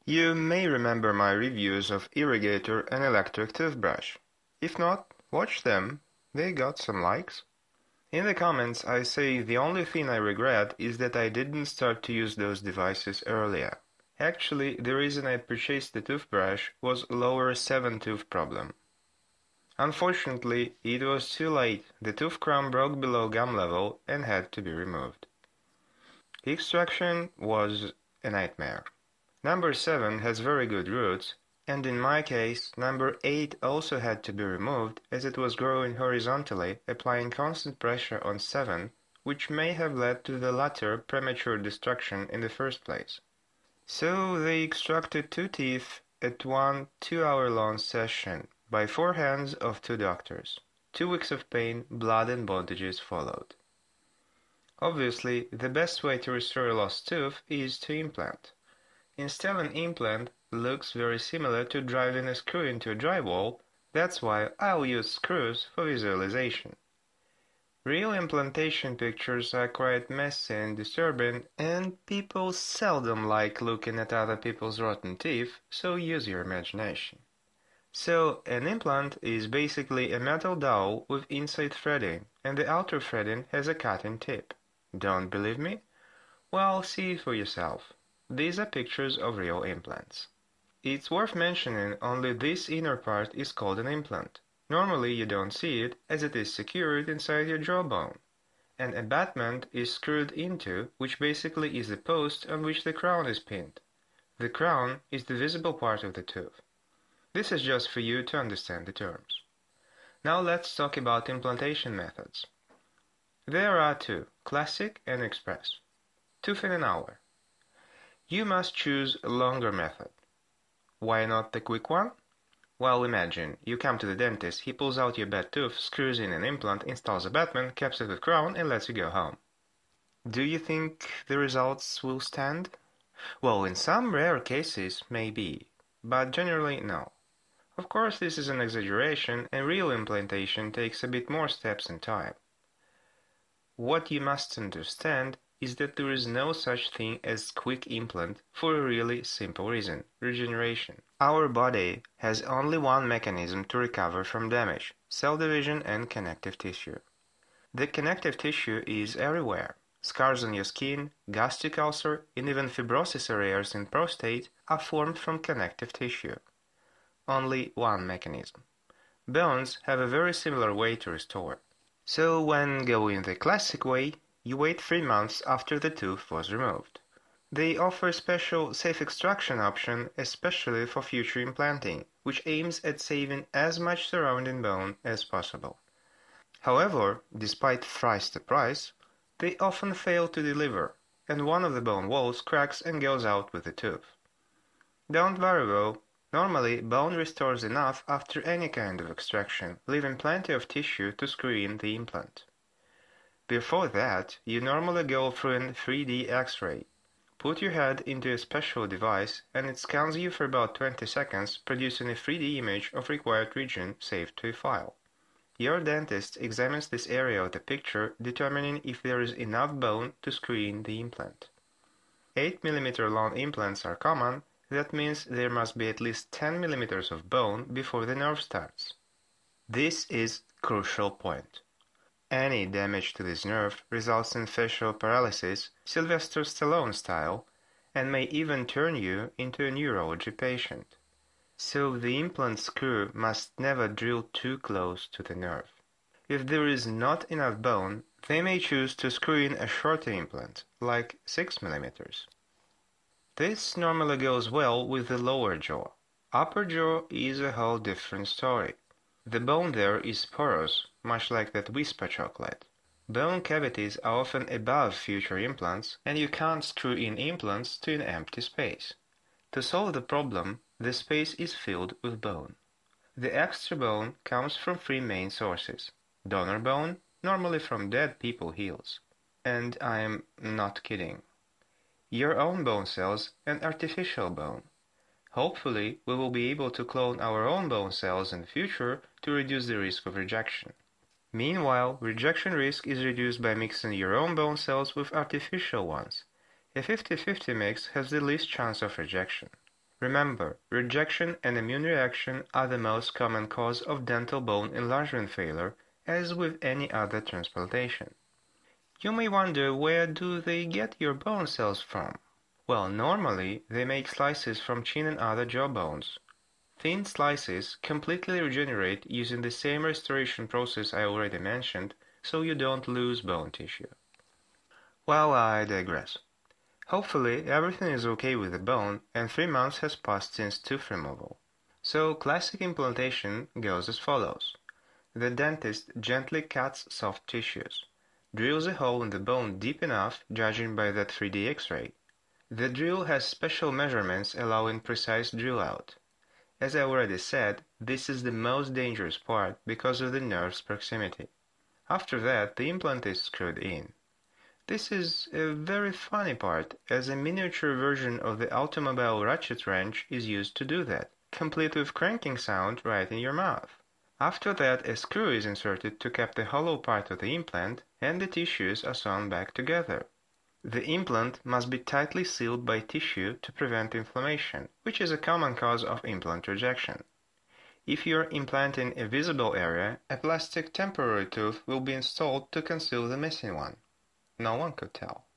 You may remember my reviews of Irrigator and Electric Toothbrush. If not, watch them. They got some likes. In the comments I say the only thing I regret is that I didn't start to use those devices earlier. Actually, the reason I purchased the toothbrush was lower 7-tooth problem. Unfortunately, it was too late. The tooth crown broke below gum level and had to be removed. Extraction was a nightmare. Number 7 has very good roots, and in my case, number 8 also had to be removed as it was growing horizontally, applying constant pressure on 7, which may have led to the latter premature destruction in the first place. So they extracted 2 teeth at one 2-hour-long session by 4 hands of 2 doctors. 2 weeks of pain, blood and bandages followed. Obviously, the best way to restore a lost tooth is to implant. Installing an implant looks very similar to driving a screw into a drywall, that's why I'll use screws for visualization. Real implantation pictures are quite messy and disturbing, and people seldom like looking at other people's rotten teeth, so use your imagination. So, an implant is basically a metal dowel with inside threading, and the outer threading has a cutting tip. Don't believe me? Well, see it for yourself. These are pictures of real implants. It's worth mentioning only this inner part is called an implant. Normally you don't see it as it is secured inside your jawbone. An abutment is screwed into, which basically is the post on which the crown is pinned. The crown is the visible part of the tooth. This is just for you to understand the terms. Now let's talk about implantation methods. There are 2, classic and express. Tooth in an hour. You must choose a longer method. Why not the quick one? Well, imagine, you come to the dentist, he pulls out your bad tooth, screws in an implant, installs a abutment, caps it with crown, and lets you go home. Do you think the results will stand? Well, in some rare cases, maybe, but generally no. Of course, this is an exaggeration, and real implantation takes a bit more steps and time. What you must understand is that there is no such thing as quick implant for a really simple reason: regeneration. Our body has only one mechanism to recover from damage: cell division and connective tissue. The connective tissue is everywhere. Scars on your skin, gastric ulcer, and even fibrosis areas in prostate are formed from connective tissue. Only one mechanism. Bones have a very similar way to restore. So when going the classic way, you wait 3 months after the tooth was removed. They offer a special safe extraction option especially for future implanting, which aims at saving as much surrounding bone as possible. However, despite thrice the price, they often fail to deliver, and one of the bone walls cracks and goes out with the tooth. Don't worry though, normally bone restores enough after any kind of extraction, leaving plenty of tissue to screw in the implant. Before that, you normally go through a 3D X-ray. Put your head into a special device and it scans you for about 20 seconds, producing a 3D image of required region saved to a file. Your dentist examines this area of the picture, determining if there is enough bone to screw in the implant. 8 mm long implants are common. That means there must be at least 10 mm of bone before the nerve starts. This is a crucial point. Any damage to this nerve results in facial paralysis, Sylvester Stallone style, and may even turn you into a neurology patient. So the implant screw must never drill too close to the nerve. If there is not enough bone, they may choose to screw in a shorter implant, like 6 mm. This normally goes well with the lower jaw. Upper jaw is a whole different story. The bone there is porous, much like that Whisper chocolate. Bone cavities are often above future implants, and you can't screw in implants to an empty space. To solve the problem, the space is filled with bone. The extra bone comes from 3 main sources. Donor bone, normally from dead people heels. And I'm not kidding. Your own bone cells and artificial bone. Hopefully, we will be able to clone our own bone cells in the future to reduce the risk of rejection. Meanwhile, rejection risk is reduced by mixing your own bone cells with artificial ones. A 50-50 mix has the least chance of rejection. Remember, rejection and immune reaction are the most common cause of dental bone enlargement failure, as with any other transplantation. You may wonder, where do they get your bone cells from? Well, normally they make slices from chin and other jaw bones. Thin slices completely regenerate using the same restoration process I already mentioned, so you don't lose bone tissue. Well, I digress. Hopefully everything is okay with the bone and 3 months has passed since tooth removal. So classic implantation goes as follows. The dentist gently cuts soft tissues, drills a hole in the bone deep enough, judging by that 3D X-ray. The drill has special measurements allowing precise drill out. As I already said, this is the most dangerous part because of the nerve's proximity. After that, the implant is screwed in. This is a very funny part, as a miniature version of the automobile ratchet wrench is used to do that, complete with cranking sound right in your mouth. After that, a screw is inserted to cap the hollow part of the implant, and the tissues are sewn back together. The implant must be tightly sealed by tissue to prevent inflammation, which is a common cause of implant rejection. If you're implanting a visible area, a plastic temporary tooth will be installed to conceal the missing one. No one could tell.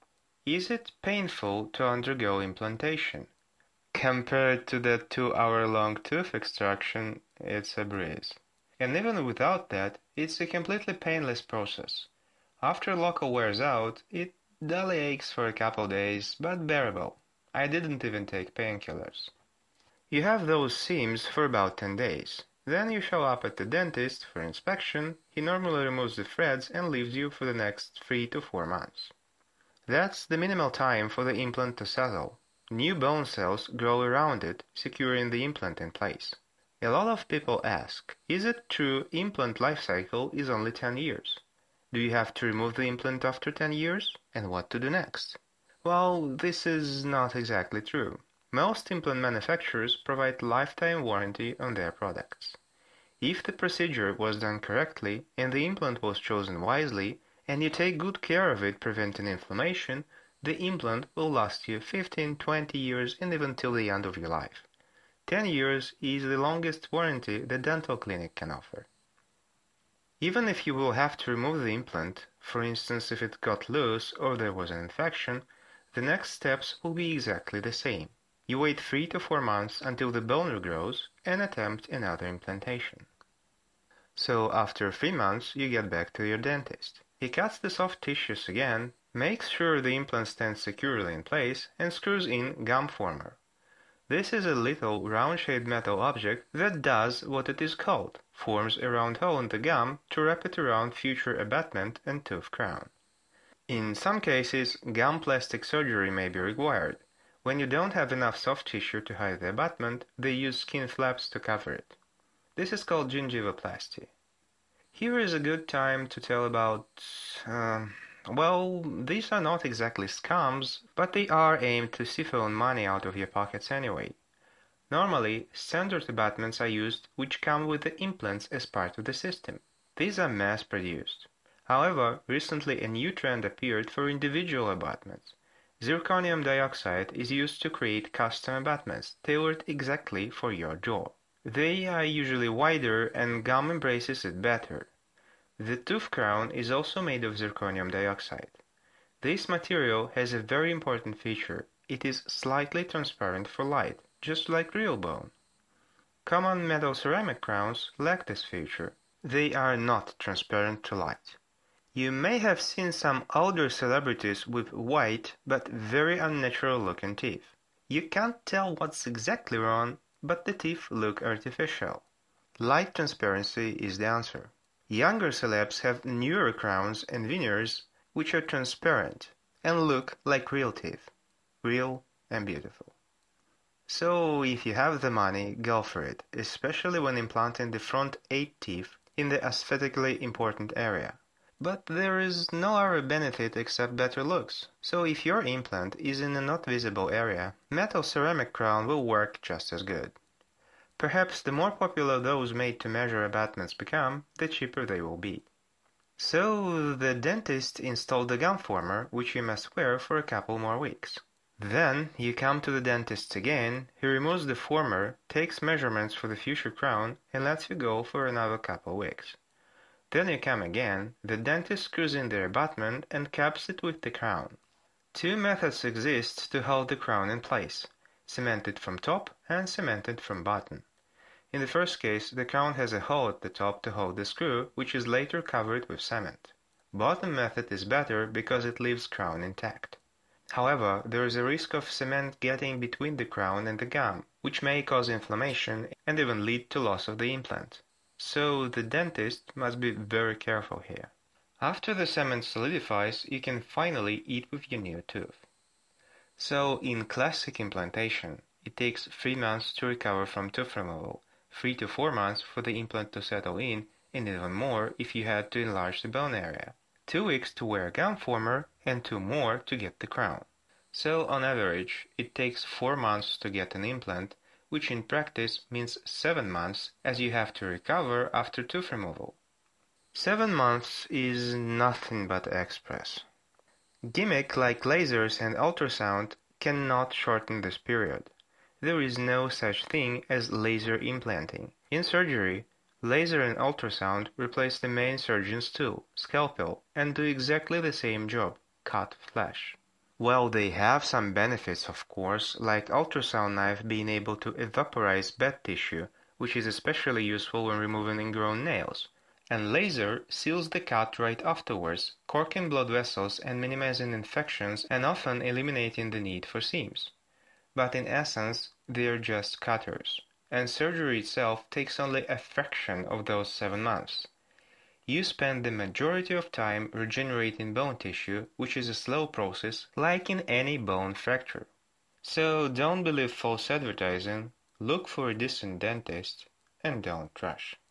Is it painful to undergo implantation? Compared to the 2-hour-long tooth extraction, it's a breeze. And even without that, it's a completely painless process. After local wears out, it dully aches for a couple days, but bearable. I didn't even take painkillers. You have those seams for about 10 days. Then you show up at the dentist for inspection. He normally removes the threads and leaves you for the next 3 to 4 months. That's the minimal time for the implant to settle. New bone cells grow around it, securing the implant in place. A lot of people ask, is it true implant life cycle is only 10 years? Do you have to remove the implant after 10 years? And what to do next? Well, this is not exactly true. Most implant manufacturers provide lifetime warranty on their products. If the procedure was done correctly and the implant was chosen wisely, and you take good care of it preventing inflammation, the implant will last you 15, 20 years and even till the end of your life. 10 years is the longest warranty the dental clinic can offer. Even if you will have to remove the implant, for instance if it got loose or there was an infection, the next steps will be exactly the same. You wait 3 to 4 months until the bone regrows and attempt another implantation. So after 3 months you get back to your dentist. He cuts the soft tissues again, makes sure the implant stands securely in place, and screws in gum former. This is a little round-shaped metal object that does what it is called, forms a round hole in the gum to wrap it around future abutment and tooth crown. In some cases, gum plastic surgery may be required. When you don't have enough soft tissue to hide the abutment, they use skin flaps to cover it. This is called gingivoplasty. Here is a good time to tell about, well, these are not exactly scams, but they are aimed to siphon money out of your pockets anyway. Normally, standard abutments are used which come with the implants as part of the system. These are mass-produced. However, recently a new trend appeared for individual abutments. Zirconium dioxide is used to create custom abutments tailored exactly for your jaw. They are usually wider and gum embraces it better. The tooth crown is also made of zirconium dioxide. This material has a very important feature. It is slightly transparent for light, just like real bone. Common metal ceramic crowns lack this feature. They are not transparent to light. You may have seen some older celebrities with white but very unnatural looking teeth. You can't tell what's exactly wrong, but the teeth look artificial. Light transparency is the answer. Younger celebs have newer crowns and veneers which are transparent and look like real teeth. Real and beautiful. So if you have the money, go for it, especially when implanting the front 8 teeth in the aesthetically important area. But there is no other benefit except better looks, so if your implant is in a not visible area, metal ceramic crown will work just as good. Perhaps the more popular those made to measure abutments become, the cheaper they will be. So the dentist installed the gum former, which you must wear for a couple more weeks. Then you come to the dentist again, he removes the former, takes measurements for the future crown, and lets you go for another couple weeks. Then you come again, the dentist screws in the abutment and caps it with the crown. Two methods exist to hold the crown in place, cemented from top and cemented from bottom. In the first case, the crown has a hole at the top to hold the screw, which is later covered with cement. Bottom method is better because it leaves crown intact. However, there is a risk of cement getting between the crown and the gum, which may cause inflammation and even lead to loss of the implant. So the dentist must be very careful here. After the cement solidifies, you can finally eat with your new tooth. So in classic implantation, it takes 3 months to recover from tooth removal, 3 to 4 months for the implant to settle in, and even more if you had to enlarge the bone area. 2 weeks to wear a gum former, and 2 more to get the crown. So on average, it takes 4 months to get an implant, which in practice means 7 months as you have to recover after tooth removal. 7 months is nothing but express. Gimmick like lasers and ultrasound cannot shorten this period. There is no such thing as laser implanting. In surgery, laser and ultrasound replace the main surgeon's tool, scalpel, and do exactly the same job, cut flesh. Well, they have some benefits, of course, like ultrasound knife being able to evaporize bad tissue, which is especially useful when removing ingrown nails. And laser seals the cut right afterwards, corking blood vessels and minimizing infections and often eliminating the need for seams. But in essence, they're just cutters, and surgery itself takes only a fraction of those 7 months. You spend the majority of time regenerating bone tissue, which is a slow process, like in any bone fracture. So don't believe false advertising, look for a decent dentist, and don't rush.